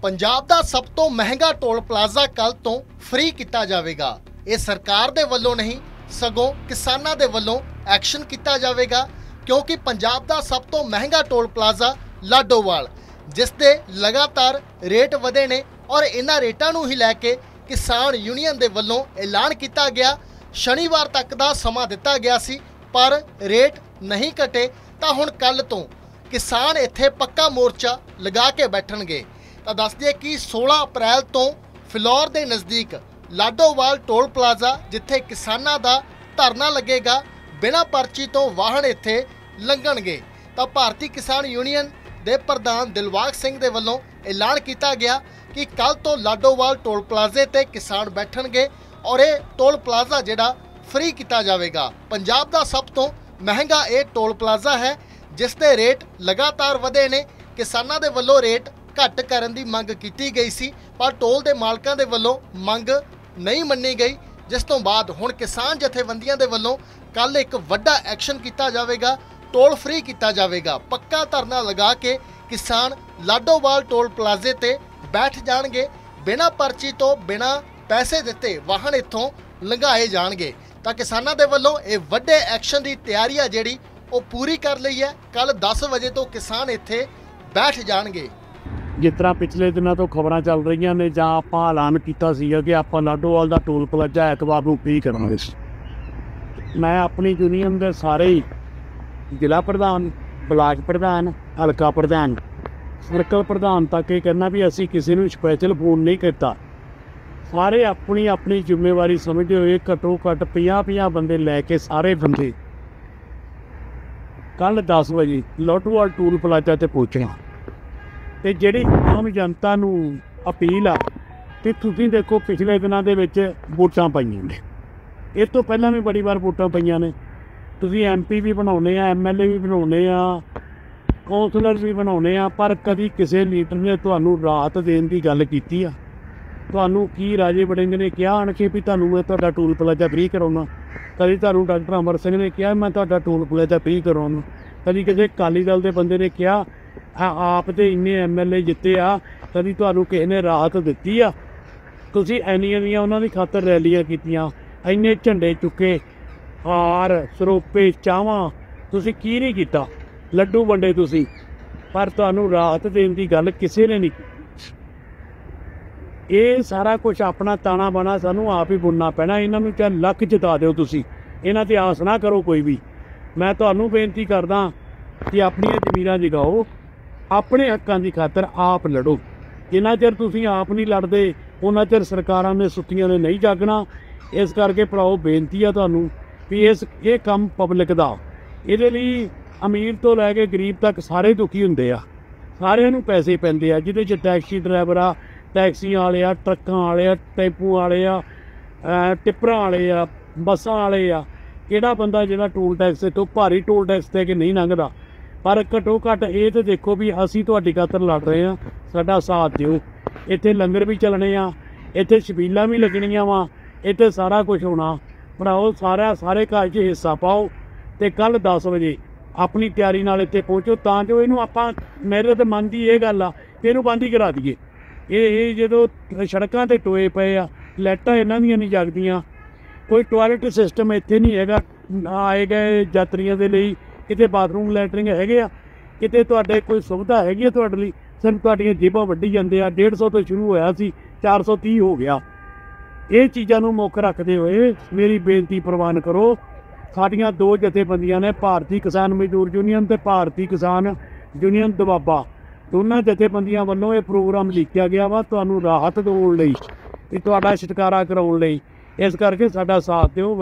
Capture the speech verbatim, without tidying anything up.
पंजाब दा सब तो महंगा टोल प्लाजा कल तो फ्री किया जाएगा। ये सरकार दे वल्लों नहीं सगों किसानां दे वल्लों एक्शन किया जाएगा, क्योंकि पंजाब दा सब तो महंगा टोल प्लाजा लाडोवाल जिस दे लगातार रेट वधे ने और इन्हां रेटां नूं ही लैके किसान यूनीयन दे वल्लों ऐलान किया गया। शनिवार तक दा समा दिता गया सी पर रेट नहीं घटे, तां हुण कल तो किसान इत्थे पक्का मोर्चा लगा के बैठणगे। तो दस दिए कि सोलह अप्रैल तो फिलौर के नज़दीक लाडोवाल टोल प्लाजा जिथे किसानां दा धरना लगेगा, बिना पर्ची तो वाहन इत्थे लंघणगे। तो भारतीय किसान यूनीयन के प्रधान दिलबाग सिंह दे वल्लों ऐलान किया गया कि कल तो लाडोवाल टोल प्लाजे ते किसान बैठणगे और ये टोल प्लाजा जिहड़ा फ्री किया जाएगा। पंजाब का सब तो महंगा ये टोल प्लाजा है जिस दे रेट लगातार वधे ने। किसानां दे वल्लों रेट घट करन दी मंग की गई सी, पर टोल के मालकां दे वल्लों मंग नहीं मन्नी गई, जिस तो बाद हुण किसान जथेबंदियां दे वल्लों कल एक वड्डा एक्शन किया जाएगा, टोल फ्री किया जाएगा। पक्का धरना लगा के किसान लाडोवाल टोल प्लाजे ते बैठ जाणगे। बिना पर्ची तो बिना पैसे दिते वाहन इत्थों लंघाए जाणगे। तां किसानां दे वल्लों ये वड्डे एक्शन की तैयारी आ जिहड़ी वो पूरी कर लई है। कल दस बजे तो किसान इत्थे बैठ जाणगे। जिस तरह पिछले दिनों तो खबर चल रही ने जां आपां ऐलान किया सीगा कि आपां लाडोवाल का टोल प्लाजा एतवार नूं फ्री करांगे। मैं अपनी यूनीयन के सारे ही जिला प्रधान, ब्लाक प्रधान, हलका प्रधान, सर्कल प्रधान तक ये कहना भी असीं किसी नूं स्पैशल फोन नहीं करता। सारे अपनी अपनी जिम्मेवारी समझते हुए घट्टो घट्ट पचास पचास बंदे लैके सारे बंदे कल दस बजे लाडोवाल टोल प्लाजा ते पहुँचना। तो जिहड़ी आम जनता नूं अपील आ कि तुसीं देखो पिछले दिनों के विच वोटां पाईआं ने, इस तो पहलां भी बड़ी बार वोटां पईआं ने। तुसीं एम पी भी बनाउणे आ, एम एल ए भी बनाउणे आ, कौंसलर भी बनाउणे आ, पर कभी किसी लीडर ने तुहानूं राहत देण दी गल कीती आ? तुहानूं की राजे वड़िंग ने कहा आण के भी तुहानूं मैं तुहाडा टोल प्लाजा फ्री कराउणा? कभी तुहानूं डॉक्टर अमर सिंह ने कहा मैं तुहाडा टोल प्लाजा फ्री कराउणा? कभी किसी अकाली दल के बंदे ने कहा आप तो इन्ने एम एल ए जिते आ, कभी तुहानूं किसी ने राहत दित्ती आ? तुसीं इन्नियां इन्नियां उन्हां दी खातर रैलियां कीतियां, इन्ने झंडे चुके, हार सरोपे चावां, तुसीं की नहीं कीता? लड्डू वंडे तुसीं, पर तुहानूं राहत देण दी गल किसी ने नहीं की। ये सारा कुछ अपना ताना बाना सानूं आप ही बुनना पैना। इन्हां नूं चाहे लख जिता दिओ तुसीं, इन्हां ते आस ना करो कोई भी। मैं तुहानूं बेनती करदा कि अपनियां ज़मीरां जगाओ, अपने हक्कां की खातर आप लड़ो। जिन्ना चिर तुसीं आप नहीं लड़ते उन्ना चिर सरकारां ने सुत्तियां ने नहीं जागना। इस करके भराओ बेनती है तुहानूं भी इस ये काम पब्लिक दा, इहदे लई अमीर तो लैके गरीब तक सारे दुखी हुंदे आ, सारिआं नूं पैसे पैंदे आ। जिहदे च टैक्सी ड्राइवर आ, टैक्सियां वाले आ, ट्रक्कां वाले आ, टैंपू वाले आ, टिप्परां वाले आ, बसां वाले आ। किहड़ा बंदा जिहड़ा टोल टैक्स तो भारी टोल टैक्स ते कि नहीं लंघदा? पर घट्टो घट्ट ये तो देखो भी असीं तुहाडी खातर लड़ रहे हैं, साडा साथ दिओ। इत्थे लंगर भी चलने आ, इत्थे छबीलां भी लगणियां वा, इत्थे सारा कुछ होना। भराओ सारा सारे घर च हिस्सा पाओ ते कल दस बजे अपनी तैयारी नाल इत्थे पहुँचो, तां जो इहनूं आपां मेरे ते मन दी ये गल आ कि इहनूं बंद ही करा दईए। ये जदों सड़कां ते टोए पए आ, लाइटां इन्हां दियां नहीं जगदियां, कोई टॉयलेट सिस्टम इत्थे नहीं हैगा आए गए यात्रियों के लिए, किते बाथरूम लैटरिंग हैगे आ, किते तुहाडे कोई सुविधा हैगी तुहाडे लई? सिर्फ तुहाडीआं जेबां वड्ढी जांदे आ। डेढ़ सौ तो शुरू होया सी, चार सौ तीह हो गया। ये चीज़ां नूं मुੱਖ रखदे होए मेरी बेनती प्रवान करो। साडियां दो जथेबंदियां ने, भारतीय किसान मजदूर यूनीयन ते भारतीय किसान यूनीयन दुआबा, दोनों जथेबंदियां वल्लों ये प्रोग्राम लिखिया गया वा तुहानूं राहत दिवाउण लई ते तुहाडा छुटकारा कराउण लई। इस करके साडा साथ दिओ।